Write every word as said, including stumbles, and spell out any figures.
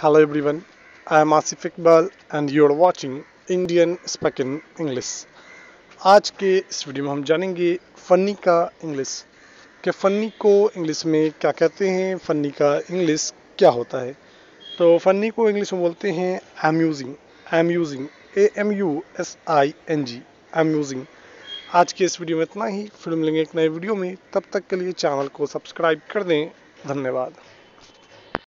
Hello everyone, I am asif iqbal and you are watching Indian Spoken English। आज के इस video में हम जानेंगे फनी का इंग्लिश कि फनी को इंग्लिश में क्या कहते हैं, फनी का इंग्लिश क्या होता है। तो फनी को इंग्लिश में बोलते हैं amusing, amusing, A M U S I N G, amusing. आज के इस वीडियो में इतना ही, फिर मिलेंगे एक नए वीडियो में। तब तक के लिए चैनल को सब्सक्राइब कर दें। धन्यवाद।